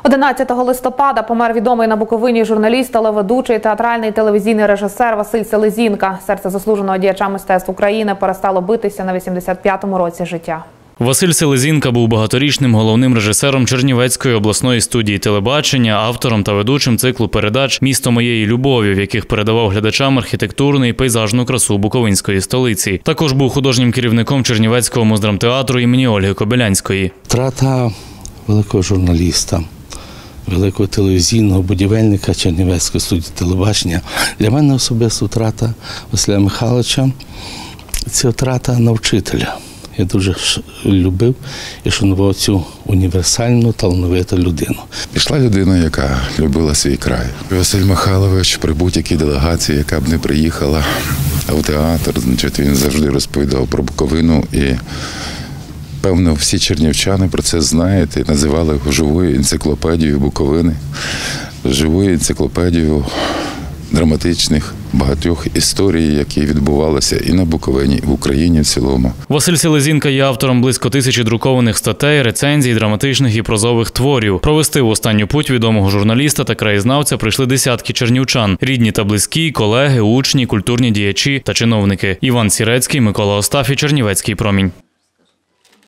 11 листопада помер відомий на Буковині журналіст, телеведучий, театральний і телевізійний режисер Василь Селезінка. Серце заслуженого діяча мистецтв України перестало битися на 85-му році життя. Василь Селезінка був багаторічним головним режисером Чернівецької обласної студії телебачення, автором та ведучим циклу передач «Місто моєї любові», в яких передавав глядачам архітектурну і пейзажну красу буковинської столиці. Також був художнім керівником Чернівецького муздрамтеатру імені Ольги Кобилянської. Втрата великого журналіста, великого телевізійного будівельника Чернівецької студії телебачення. Для мене особисто втрата Василя Михайловича – це втрата на вчителя. Я дуже любив і шанував цю універсальну, талановиту людину. Пішла людина, яка любила свій край. Василь Михайлович при будь-якій делегації, яка б не приїхала в театр, він завжди розповідав про Буковину. І, певно, всі чернівчани про це знають і називали його живою енциклопедією Буковини, живою енциклопедією драматичних багатьох історій, які відбувалися і на Буковині, і в Україні в цілому. Василь Селезінка є автором близько 1000 друкованих статей, рецензій, драматичних і прозових творів. Провести в останню путь відомого журналіста та краєзнавця прийшли десятки чернівчан. Рідні та близькі, колеги, учні, культурні діячі та чиновники. Іван Сірецький, Микола Остафій, Чернівецький промінь.